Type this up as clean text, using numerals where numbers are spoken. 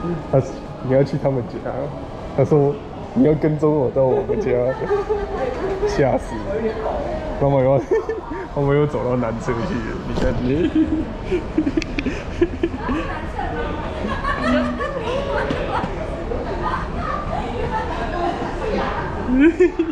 你要去他们家，他说你要跟踪我到我们家，吓死！妈妈又妈妈又走到男厕去了，你看你。